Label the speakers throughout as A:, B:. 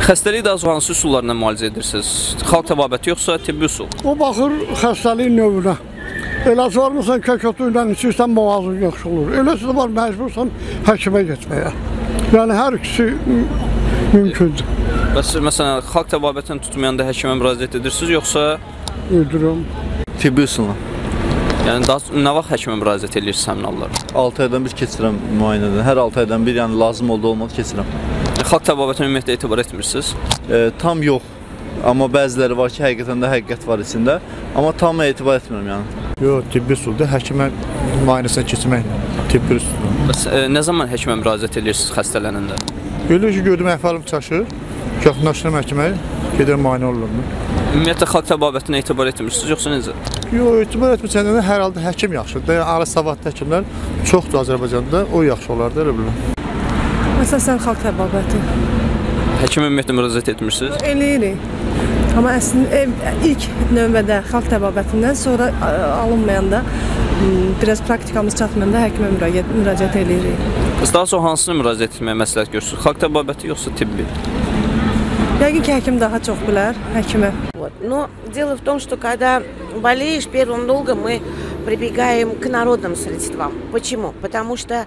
A: Xəstəliyi daha çox hansı üsullarla müalicə edirsiniz? Xalq təbabəti yoxsa tibbi üsul?
B: O baxır xəstəliyin növünə. Eləsi varmısan kökötü ilə içirsən boğazın yaxşı olur. Eləsi də var məcbursan həkimə getməyə. Yəni hər ikisi mümkündür.
A: Bəs məsələn xalq təbabətini tutmayanda həkimə müraciət edirsiniz yoxsa?
B: Edirəm.
C: Tibbi üsulla.
A: Yəni nə vaxt həkimə müraciət edirsiniz həmin hallarda?
C: 6 aydan bir keçirəm müayinədən. Hər 6 aydan bir, yəni lazım olmadı keçirəm.
A: Xalq təbabətinə ümumiyyətlə etibar etmirsiniz?
C: Tam yox. Amma bəziləri var ki, həqiqətən də həqiqət var içində. Amma tam etibar etmirəm yəni.
D: Yox, tibbi üsuldur. Həkimə müayinəsinə keçmək tibbi üsuldur.
A: Bəs nə zaman həkimə müraciət edirsiniz xəstələnəndə?
D: Elə ki, gördüm əhvalım çaşır. Yaxınlaşıram həkimə, gedirəm müayinə olurum.
A: Ümumiyyətlə xalq təbabətinə etibar etmirsiniz yoxsa necə?
D: Yox, etibar etmirsən də hər halda həkim yaxşıdır. Yəni ali savadlı həkimlər çoxdur Azərbaycanda, o yaxşı olardı elə bilirəm.
E: Əsasən xalq təbabəti.
A: Həkimə ümumiyyətlə müraciət etmirsiniz?
E: Eləyirik. Amma əslində ilk növbədə xalq təbabətindən sonra alınmayanda, biraz praktikamız çatmayanda həkimə müraciət eləyirik.
A: Siz daha çox hansını müraciət etməyə məsləhət görürsünüz? Xalq təbabəti yoxsa tibbi?
E: Yəqin ki, həkim daha çox bilər, həkimə.
F: Но дело в том, что когда болеешь первым долгом, мы прибегаем к народным средствам. Почему? Потому что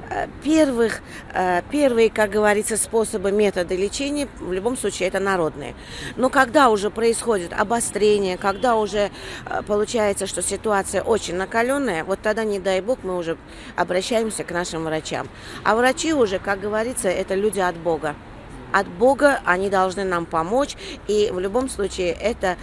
F: первые, как говорится, способы, методы лечения в любом случае это народные. Но когда уже происходит обострение, когда уже получается, что ситуация очень накаленная, вот тогда, не дай бог, мы уже обращаемся к нашим врачам. А врачи уже, как говорится, это люди от Бога. От Бога они должны нам помочь, и в любом случае это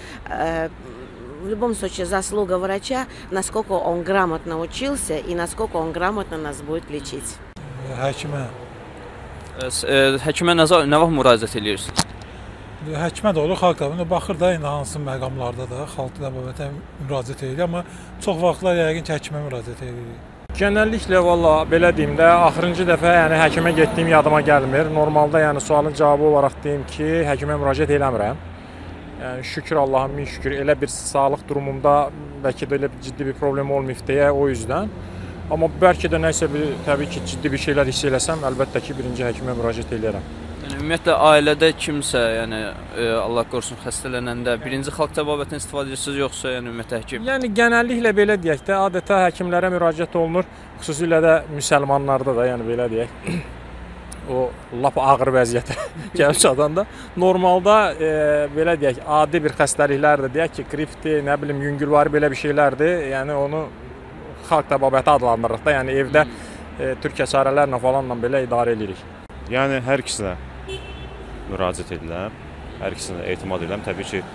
F: заслуга врача, насколько он грамотно учился и насколько он грамотно нас будет лечить.
G: Həkimə.
A: Həkimə nə vaxt müraciət edirsiniz?
G: Həkimə də olur, xalq təbabətə baxır da, indi hansı məqamlarda da xalq təbabətə müraciət edir, amma çox vaxtlar yəqin ki, həkimə müraciət edir.
H: Genəlliklə valla belə deyim də, axırıncı dəfə yəni həkimə getdiyim yadıma gəlmir. Normalda yəni sualın cavabı olaraq deyim ki, həkimə müraciət eləmirəm. Yəni şükür Allah'a min şükür elə bir sağlıq durumumda bəlkə də elə ciddi bir problem olmayıb deyə o yüzdən. Amma bəlkə də nəsə təbii ki, ciddi bir şeylər hiss eləsəm, əlbəttə ki, birinci həkimə müraciət eləyərəm.
A: Yəni ümumiyyətlə ailədə kimsə, yəni Allah qorusun xəstələnəndə birinci xalq təbabətindən istifadə edirsiniz yoxsa yəni ümumiyyətlə həkim?
H: Yəni genəlliklə belə deyək də, adətə həkimlərə müraciət olunur, xüsusilə də müsəlmanlarda da, yəni belə deyək. O lap ağır vəziyyətə gəlib çatanda normalda belə deyək, adi bir xəstəliklərdir, deyək ki, qripdir, nə bilim, yüngülvari belə bir şeylərdir. Yəni onu xalq təbabəti adlandırırıq da, yəni evdə türk əsarələrlə falanla belə idarə edirik.
I: Yəni hər ikisinə müraciət edirəm, hər ikisinə etimad edirəm. Təbii ki,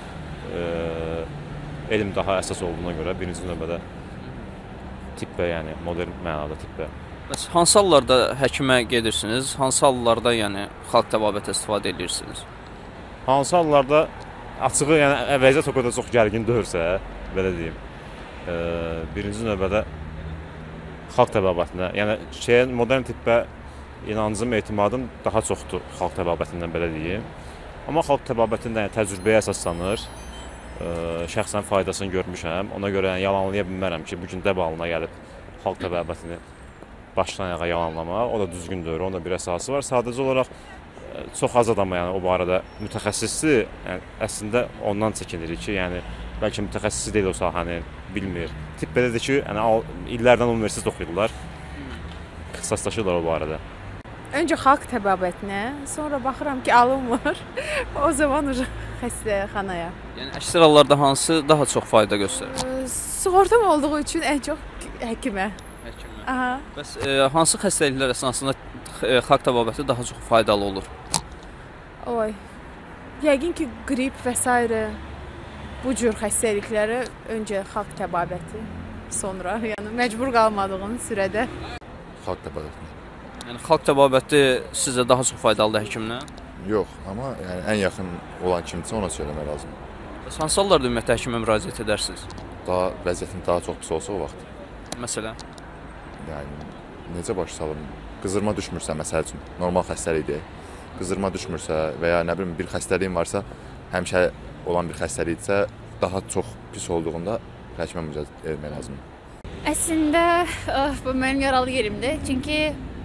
I: elm daha əsas olduğuna görə birinci növbədə tibbə, yəni modern mənada tibbə.
A: Bəs hansı hallarda həkimə gedirsiniz? Hansı hallarda yəni xalq təbabətə istifadə edirsiniz?
I: Hansı hallarda açığı, yəni vəziyyət o qədər çox gərgin deyilsə, belə deyim, birinci növbədə xalq təbabətinə, yəni modern tibbə inancım, etimadım daha çoxdur xalq təbabətindən, belə deyim. Amma xalq təbabətində yəni, təcrübəyə əsaslanır, şəxsən faydasını görmüşəm. Ona görə yəni, yalanlaya bilmərəm ki, bugün dəbalına gəlib xalq təbabətini başdan ayağa yalanlamaq, o da düzgündür, onun da bir əsası var. Sadəcə olaraq çox az adama yəni, o barədə mütəxəssisdir, yəni, əslində ondan çəkinirik ki, yəni, bəlkə mütəxəssisi deyil o sahəni, bilmir. Tibb belədir ki, yəni, illərdən universitet oxuyurlar, ixtisaslaşırlar o barədə.
J: Öncə xalq təbabətinə, sonra baxıram ki, alınmır, o zaman xəstəxanaya.
A: Yəni, əksər hallarda hansı daha çox fayda göstərir?
J: Sığortam olduğu üçün ən çox həkimə.
A: Həkimə.
J: Aha.
A: Bəs hansı xəstəliklər əsasında xalq təbabəti daha çox faydalı olur?
J: Oy, yəqin ki, qrip və s. bu cür xəstəlikləri öncə xalq təbabəti, sonra yəni məcbur qalmadığın sürədə.
K: Xalq təbabəti.
A: Yəni xalq təbabəti sizə daha çox faydalıdır həkimlə?
K: Yox, amma yəni, ən yaxın olan kimsə ona söyləmək lazımdır.
A: Bəs hansı hallarda ümumiyyətlə həkimə müraciət edərsiniz?
K: Daha vəziyyətin daha çox pis olsa o vaxt.
A: Məsələn?
K: Yəni, necə baş salım? Qızdırma düşmürsə, məsəl üçün, normal xəstəlikdir. Qızdırma düşmürsə və ya nə bilim bir xəstəliyin varsa, həmişə olan bir xəstəlikdirsə, daha çox pis olduğunda həkimə müraciət etmək lazımdır.
L: Əslində, bu mənim yaralı yerimdir. Çünki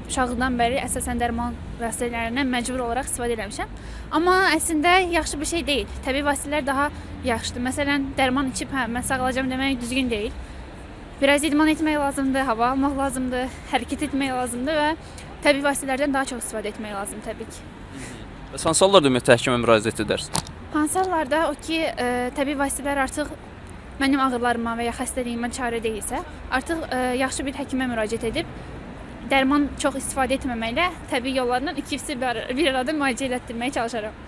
J: uşaqlıqdan bəri əsasən dərman vasitələrindən məcbur olaraq istifadə etmişəm. Amma əslində yaxşı bir şey deyil. Təbii vasitələr daha yaxşıdır. Məsələn, dərman içib, hə, mən sağalacağam demək düzgün deyil. Biraz idman etmək lazımdır, hava almaq lazımdır, hərəkət etmək lazımdır və təbii vasitələrdən daha çox istifadə etmək lazımdır təbii ki.
A: Bəs hansı hallarda ümumiyyətlə həkimə müraciət edərsiniz?
J: Hansı hallarda o ki, təbii vasitələr artıq mənim ağrılarıma və ya xəstəliyimə çarə deyilsə, artıq yaxşı bir həkimə müraciət edib, dərman çox istifadə etməməklə təbii yollarla ikisi bir arada müalicə elətdirməyə çalışaram.